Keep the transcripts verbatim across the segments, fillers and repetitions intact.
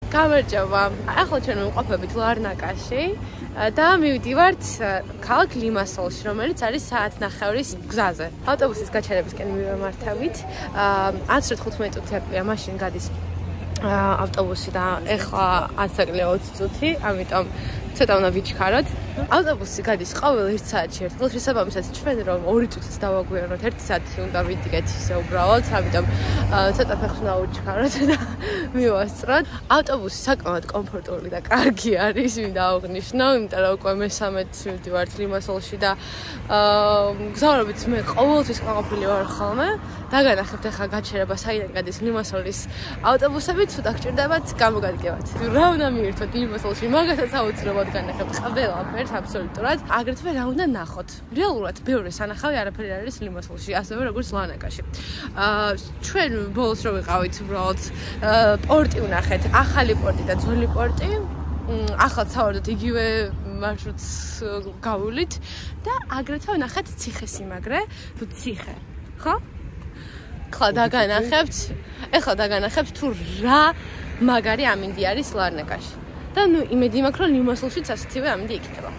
გამარჯობა. ახლა ჩვენ ვიმყოფებით ლარნაკაში და მივდივართ ქალაქ ლიმასოლში, რომელიც არის საათნახევრის გზაზე. ავტობუსის გაჩერებისკენ მივემართებით. ათს თხუთმეტი წუთია მაშინ გადის ავტობუსი და ეხლა ათსაკლია ოცი წუთი, ამიტომ ცოტა უნდა ვიჩქაროთ. ავტობუსი გადის ყოველ ერთ საათში ერთხელ, შესაბამისად ჩვენ რომ ორი წუთიც დავაგვიანოთ, ერთი საათი უნდა ვიდგეთ ისე უბრალოდ, ამიტომ ცოტა ფეხს უნდა ვიჩქაროთ და მივასწროთ. ავტობუსი საკმაოდ კომფორტული და კარგი არის, მინდა აღვნიშნო, იმიტომ რომ უკვე მესამედ მივდივართ ლიმასოლში და მგზავრობით მე ყოველთვის გაყოფილი ვარ ხოლმე. დაგანახებთ ახლა გაჩერება საიდან გადის ლიმასოლის ავტობუსები, ცოტა გჭირდებათ გამოგადგებათ. რა უნდა მიირთოთ ლიმასოლში, მაგასაც აუცილებლად განახებთ ყველაფერს აბსოლუტურად. აგრეთვე რა უნდა ნახოთ. რეალურად ბევრი სანახავი არაფერი არის ლიმასოლში, ასევე როგორც ლარნაკაში. აა ჩვენ ბოლოს რო ვიყავით უბრალოდ პორტი ვნახეთ, ახალი პორტი და ძველი პორტი. ახლა სავარდოთ იგივე მარშრუტს გავულით და აგრეთვე ვნახეთ ციხესიმაგრე, თუ ციხე, ხო? ეხლა დაგანახებთ, ეხლა დაგანახებთ თუ რა მაგარი ამინდი არის ლარნაკაში. და ნუ იმედი მაქვს რომ ლიმასოლშიც ასეთივე ამინდი იქნება.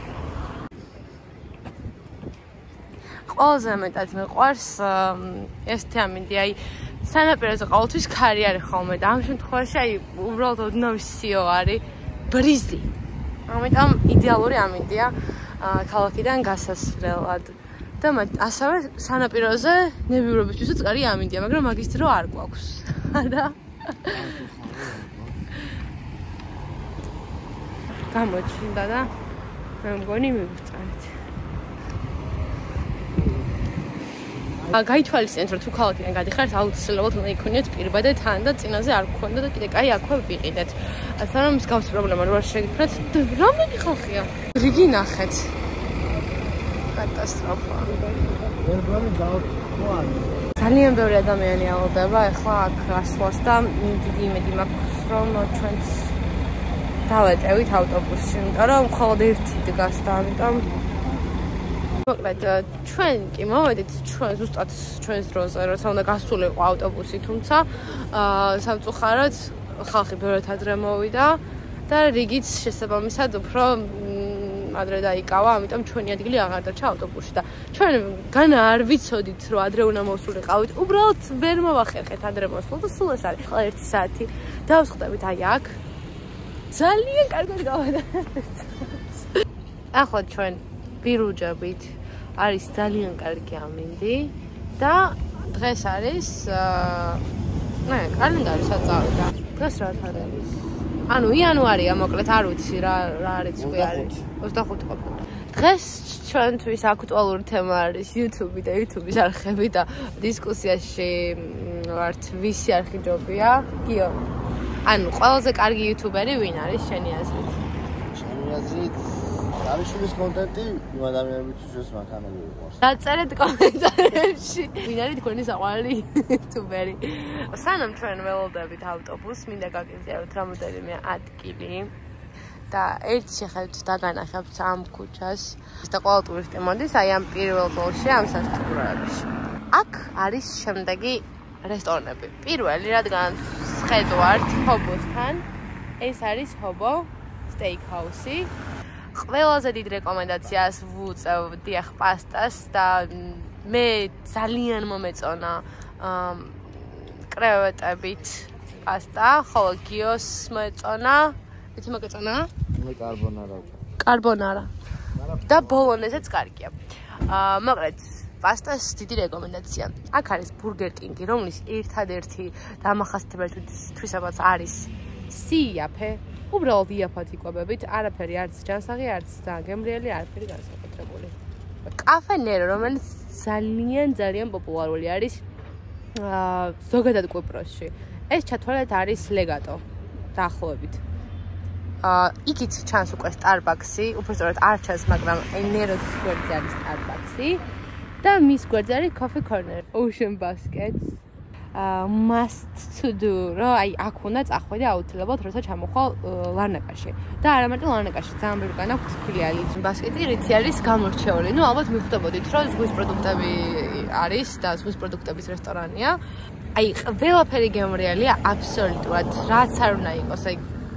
ყველაზე მეტად მეყვარს ესეთი ამინდი, აი სანაპიროზე ყოველთვის ქარი არის ხოლმე და ამ შემთხვევაში აი უბრალოდ ოდნავ სიო არის ბრიზი. ამიტომ იდეალური ამინდია ქალაქიდან გასასვლელად. და ასევე სანაპიროზე ნებივრობისთვისაც კარი ამინდია, მაგრამ მაგის დრო არ გვაქვს. არა? გამოჩნდა და მე მგონი მივწარეთ. გაითვალისწინეთ, რომ თუ ქალაქიდან გადიხართ, აუცილებლად უნდა იქონიოთ პირბადე თან და წინაზე არ გქონდა და კიდე კაი აქვე ვიყიდეთ. სანამ მსგავსი პრობლემა რო არ შეგიფრათ, რამდენი ხალხია? რიგი ნახეთ. კატასტროფა. ძალიან ბევრი ადამიანი აღდება ახლა აქ ასვლას და დიდი იმედი მაქვს რომ ჩვენც დავეტევით ავტობუსში, იმიტომ რომ მხოლოდ ერთი დგას და ამიტომ მოკლედ ჩვენ კი მოვედით ჩვენ ზუსტად ჩვენს დროზე, როცა უნდა გასულიყო ავტობუსი, თუმცა სამწუხაროდ ხალხი ბევრად ადრე მოვიდა და რიგიც შესაბამისად უფრო ადრე დაიკავა, ამიტომ ჩვენი ადგილი აღარ დარჩა ავტობუსში და ჩვენ განა არ ვიცოდით რომ ადრე უნდა მოვსულიყავით, უბრალოდ ვერ მოვახერხეთ ადრე მოსვლა და სულ ეს არის ყველა ერთი საათი. დავსხდებით აი აქ. ძალიან კარგად გავადარეთ. ახლა ჩვენ ვირუჯებით. არის ძალიან კარგი ამინდი და დღეს არის მე კალენდარი საწავდა. დღეს რა თარიღია? ანუ იანვარია, მოკლედ არ ვიცი რა რა რიცხვი არის. ოცდახუთი ყოფილა. დღეს ჩვენთვის აქტუალური თემა არის იუთუბი და იუთუბის არხები და დისკუსიაში ვართ ვისი არხი ჯობია? გიო. ანუ ყველაზე კარგი იუთუბერი ვინ არის შენი აზრით? შენი აზრით დავითის კონტენტი იმ ადამიანებისთვის მანქანები უყურს. დაწერეთ კომენტარებში. ვინ არის თქვენი საყვარელი იუთუბერი? სანამ ჩვენ ველოდებით ავტობუსს, მინდა გაგიზიაროთ რამოდენიმე ადგილი და ერთ შეხედვით დაგანახებთ ამ ქუჩას და ყველა ტურისტი მოდის აი ამ პირველ ძოლში ამ სასტუმროებში. აქ არის შემდეგი რესტორნები. პირველი, რადგან ხედავთ ჰობოსთან, ეს არის ჰობო სტეიქ ჰაუსი. ყველაზე დიდ რეკომენდაციას ვუწევ დიახ პასტას და მე ძალიან მომეწონა კრევეტებით პასტა, ხოლო გიოს მოეწონა, იცი მოგეწონა? მე კარბონარა. კარბონარა. და ბოლონეზეც კარგია. მოკლედ პასტას დიდი რეკომენდაცია. აქ არის ბურგერ კინგი, რომლის ერთადერთი დამახასიათებელი თვისებაც არის სიაფე. უბრალოდ იაფად იკვებებით, არაფერი არც ჯანსაღი, არც გემრიელი, არაფერი განსაკუთრებული. კაფე ნერო, რომელიც ძალიან ძალიან პოპულარული არის ზოგადად კვიპროსში. ეს ჩათვალეთ არის ლეგატო დაახლოებით. იქით ჩანს უკვე სტარბაქსი, უბრალოდ არ ჩანს, მაგრამ ნეროს გვერდზე არის სტარბაქსი და მის გვერდზე არის coffee corner, ocean baskets. must to do, რომ აი აქ უნდა წახვიდე აუცილებლად, როცა ჩამოხვალ ლარნაკაში. და არა მარტო ლარნაკაში, ძალიან ბევრი განა აქვს ფილიალი. ბასკეტი რითი არის გამორჩეული. ნუ ალბათ მიხვდებოდით, რომ ზღვის პროდუქტები არის და ზღვის პროდუქტების რესტორანია. აი ყველაფერი გემრიელია აბსოლუტურად, რაც არ უნდა იყოს, აი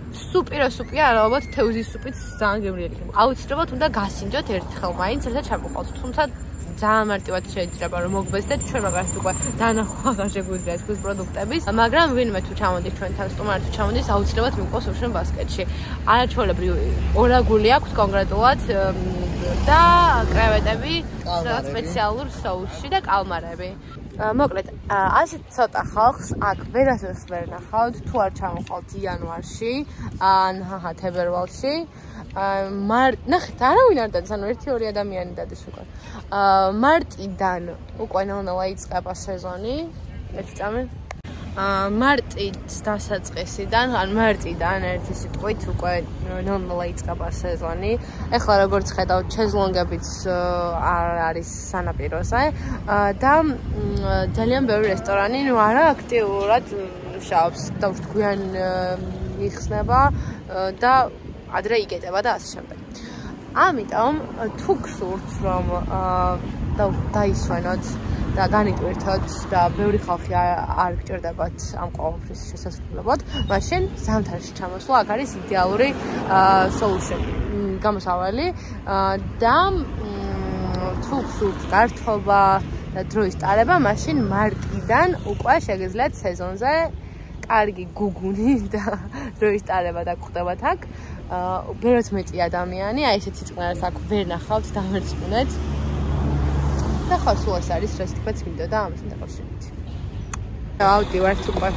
სუპირო სუპია, არა, ალბათ თევზის სუპიც ძალიან გემრიელი იქნება. აუცილებლად უნდა გასინჯოთ ერთხელ მაინც, რათა ჩამოყავთ. თუმცა ძალიან მარტივად შეიძლება რომ მოგბესდეთ, ჩვენ მაგას უკვე დანახვა აღარ შეგვიძლია ეს ქვის პროდუქტების, მაგრამ ვინმე თუ ჩამოდის ჩვენთან სტუმარი თუ ჩამოდის, აუცილებლად მიყვოს უშენ ბასკეტში. არაჩვეულებრივი ორაგული აქვს კონკრეტულად და კრევეტები სპეციალურ соуსში და კალმარები. მოკლედ, ასეთ ცოტა ხალხს აქ ვერასდროს ვერ ნახავთ, თუ არ ჩამოყავთ იანვარში, ან ჰაჰა თებერვალში. მარტ ნახეთ, არავინ არ დადის, ანუ ერთი ორი ადამიანი დადის უკვე. მარტიდან უკვე ნელ-ნელა იწყება სეზონი, ერთი წამი. მარტის დასაწყისიდან, ან მარტიდან ერთი სიტყვით უკვე ნელ-ნელა იწყება სეზონი. ეხლა როგორც ხედავთ, შეზლონგებიც არ არის სანაპიროზე და ძალიან ბევრი რესტორანი, ნუ არა აქტიურად მუშაობს და გვიან იხსნება და ადრე იკეტება და ასე შემდეგ. ამიტომ თუ გსურთ რომ დაისვენოთ და განიტვირთოთ და ბევრი ხალხი არ გჭირდებათ ამ ყოველთვის შესაძლებლობად, მაშინ ზამთარში ჩამოსვლა აქ არის იდეალური solution, გამოსავალი და თუ გსურთ გართობა და დროის ტარება, მაშინ მარტიდან უკვე შეგეძლიათ სეზონზე კარგი გუგუნი და დროის ტარება და გხვდებათ აქ. ბევრად მეტი ადამიანი, აი ესეთი წყნარს აქ ვერ ნახავთ, დამერწმუნეთ. და ხო, სულ ეს არის რაც თქვაც მინდოდა ამასთან დაკავშირებით. ავდივართ უკვე.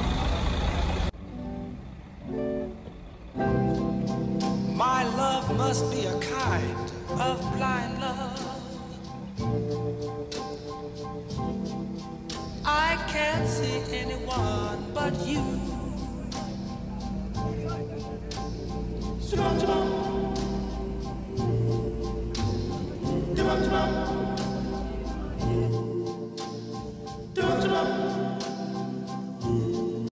My love must be a kind of blind love. I can't see anyone but you. Come on, come on. Come on, come on.